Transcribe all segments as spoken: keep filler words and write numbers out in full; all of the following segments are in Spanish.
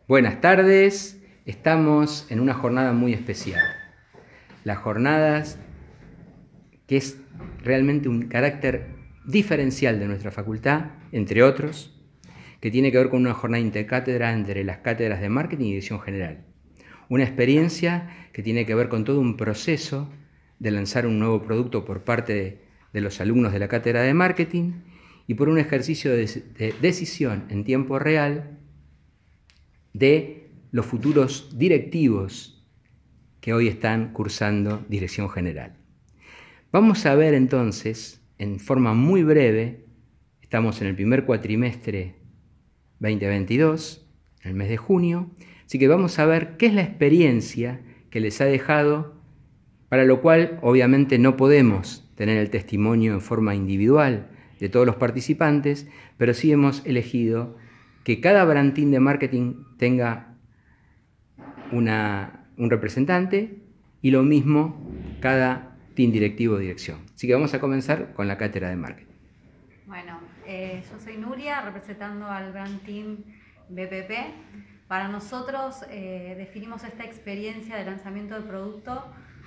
Buenas tardes, estamos en una jornada muy especial. Las jornadas que es realmente un carácter diferencial de nuestra facultad, entre otros, que tiene que ver con una jornada intercátedra entre las cátedras de marketing y dirección general. Una experiencia que tiene que ver con todo un proceso de lanzar un nuevo producto por parte de, de los alumnos de la cátedra de marketing y por un ejercicio de, de decisión en tiempo real de los futuros directivos que hoy están cursando dirección general. Vamos a ver entonces, en forma muy breve, estamos en el primer cuatrimestre veinte veintidós, en el mes de junio, así que vamos a ver qué es la experiencia que les ha dejado, para lo cual obviamente no podemos tener el testimonio en forma individual de todos los participantes, pero sí hemos elegido que cada brand team de marketing tenga una, un representante y lo mismo cada team directivo de dirección. Así que vamos a comenzar con la cátedra de marketing. Bueno, eh, yo soy Nuria, representando al brand team B P P. Para nosotros eh, definimos esta experiencia de lanzamiento de producto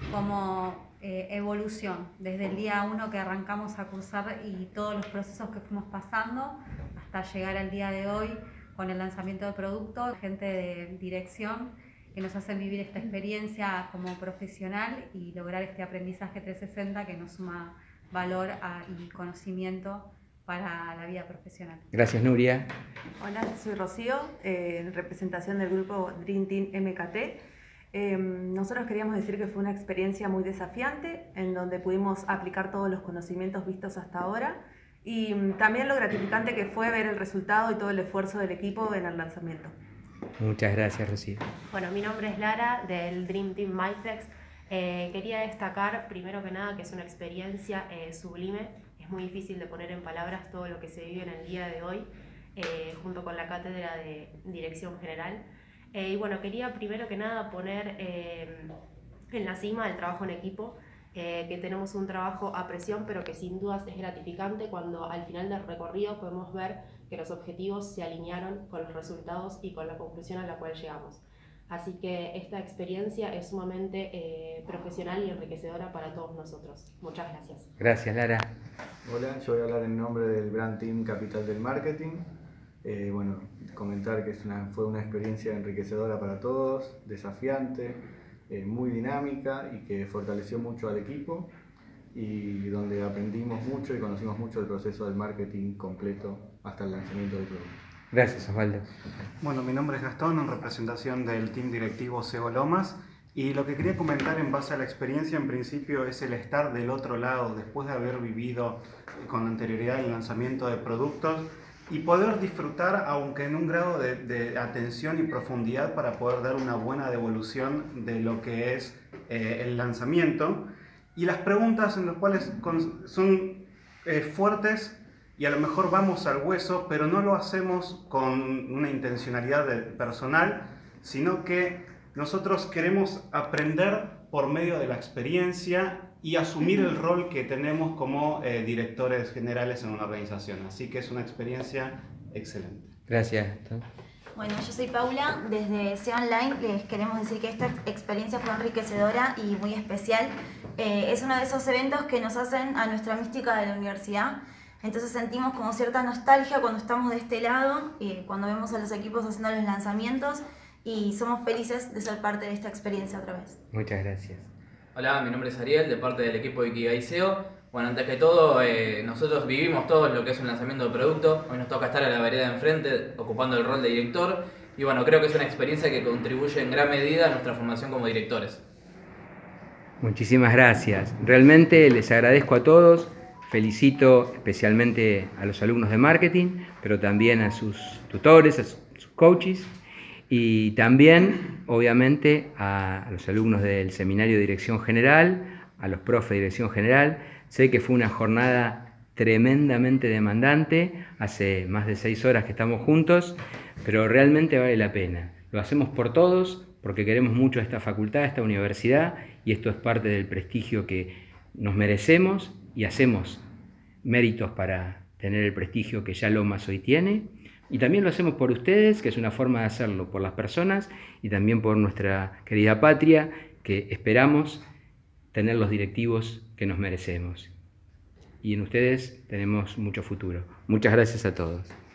como eh, evolución, desde el día uno que arrancamos a cursar y todos los procesos que fuimos pasando hasta llegar al día de hoy con el lanzamiento de producto, gente de dirección que nos hacen vivir esta experiencia como profesional y lograr este aprendizaje trescientos sesenta que nos suma valor a, y conocimiento para la vida profesional. Gracias, Nuria. Hola, soy Rocío, eh, en representación del grupo Dream Team M K T. Eh, nosotros queríamos decir que fue una experiencia muy desafiante, en donde pudimos aplicar todos los conocimientos vistos hasta ahora y también lo gratificante que fue ver el resultado y todo el esfuerzo del equipo en el lanzamiento. Muchas gracias, Rocío. Bueno, mi nombre es Lara, del Dream Team Myflex. Eh, quería destacar, primero que nada, que es una experiencia eh, sublime. Es muy difícil de poner en palabras todo lo que se vive en el día de hoy, eh, junto con la cátedra de Dirección General. Eh, y bueno, quería primero que nada poner eh, en la cima el trabajo en equipo, eh, que tenemos un trabajo a presión, pero que sin dudas es gratificante cuando al final del recorrido podemos ver que los objetivos se alinearon con los resultados y con la conclusión a la cual llegamos. Así que esta experiencia es sumamente eh, profesional y enriquecedora para todos nosotros. Muchas gracias. Gracias, Lara. Hola, yo voy a hablar en nombre del Brand Team Capital del Marketing. Eh, bueno, comentar que es una, fue una experiencia enriquecedora para todos, desafiante, eh, muy dinámica y que fortaleció mucho al equipo y donde aprendimos mucho y conocimos mucho el proceso del marketing completo hasta el lanzamiento del producto. Gracias, Osvaldo. Bueno, mi nombre es Gastón, en representación del team directivo C E O Lomas, y lo que quería comentar en base a la experiencia en principio es el estar del otro lado después de haber vivido con anterioridad el lanzamiento de productos y poder disfrutar, aunque en un grado de, de atención y profundidad, para poder dar una buena devolución de lo que es eh, el lanzamiento y las preguntas en las cuales con, son eh, fuertes y a lo mejor vamos al hueso, pero no lo hacemos con una intencionalidad de, personal, sino que nosotros queremos aprender por medio de la experiencia y asumir el rol que tenemos como eh, directores generales en una organización. Así que es una experiencia excelente. Gracias. Bueno, yo soy Paula, desde C E O Online les queremos decir que esta experiencia fue enriquecedora y muy especial. Eh, es uno de esos eventos que nos hacen a nuestra mística de la universidad. Entonces sentimos como cierta nostalgia cuando estamos de este lado, eh, cuando vemos a los equipos haciendo los lanzamientos y somos felices de ser parte de esta experiencia otra vez. Muchas gracias. Hola, mi nombre es Ariel, de parte del equipo de Ikigai S E O. Bueno, antes que todo, eh, nosotros vivimos todo lo que es un lanzamiento de producto. Hoy nos toca estar a la vereda de enfrente, ocupando el rol de director. Y bueno, creo que es una experiencia que contribuye en gran medida a nuestra formación como directores. Muchísimas gracias. Realmente les agradezco a todos. Felicito especialmente a los alumnos de marketing, pero también a sus tutores, a sus coaches. Y también, obviamente, a los alumnos del Seminario de Dirección General, a los profes de Dirección General. Sé que fue una jornada tremendamente demandante, hace más de seis horas que estamos juntos, pero realmente vale la pena. Lo hacemos por todos, porque queremos mucho a esta facultad, a esta universidad, y esto es parte del prestigio que nos merecemos y hacemos méritos para tener el prestigio que ya Lomas hoy tiene. Y también lo hacemos por ustedes, que es una forma de hacerlo, por las personas y también por nuestra querida patria, que esperamos tener los directivos que nos merecemos. Y en ustedes tenemos mucho futuro. Muchas gracias a todos.